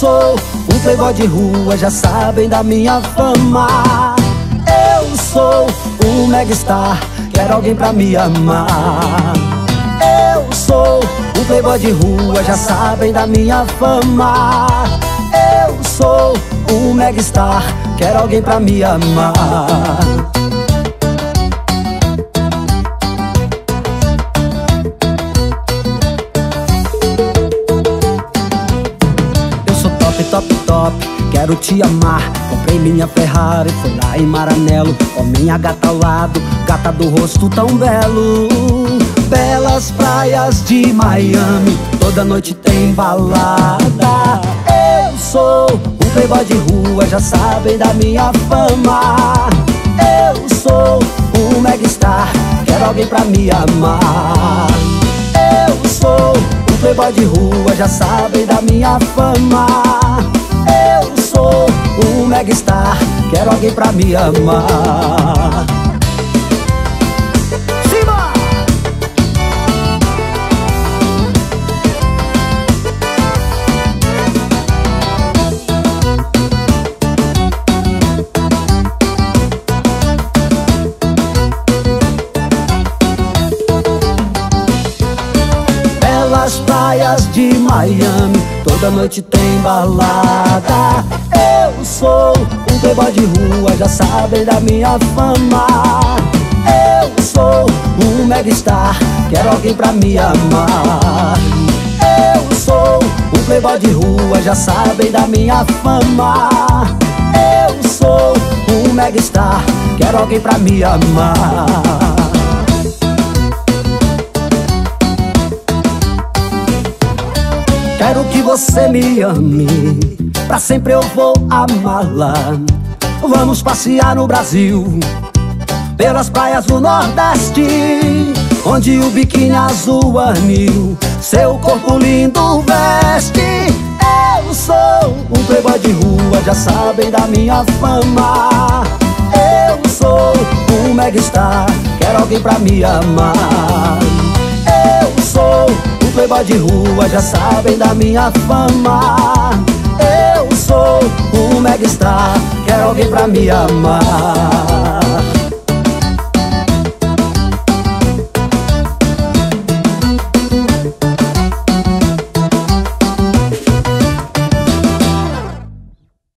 sou um playboy de rua, já sabem da minha fama. Eu sou um megastar, quero alguém pra me amar. Eu sou um playboy de rua, já sabem da minha fama. Eu sou um megastar, quero alguém pra me amar. Top, quero te amar. Comprei minha Ferrari, fui lá em Maranello. Ó minha gata ao lado, gata do rosto tão belo. Belas praias de Miami, toda noite tem balada. Eu sou um playboy de rua, já sabem da minha fama. Eu sou um megastar, quero alguém pra me amar. Eu sou um playboy de rua, já sabem da minha fama. Eu sou um megastar, quero alguém pra me amar. Simba! Belas praias de Miami, toda noite tem balada. Eu sou um playboy de rua, já sabem da minha fama. Eu sou um megastar, quero alguém pra me amar. Eu sou um playboy de rua, já sabem da minha fama. Eu sou um megastar, quero alguém pra me amar. Quero que você me ame, pra sempre eu vou amá-la. Vamos passear no Brasil, pelas praias do Nordeste, onde o biquíni azul anil seu corpo lindo veste. Eu sou um playboy de rua, já sabem da minha fama. Eu sou um megastar, quero alguém pra me amar. Eu sou um playboy de rua, já sabem da minha fama. Eu sou um megastar, quero alguém pra me amar.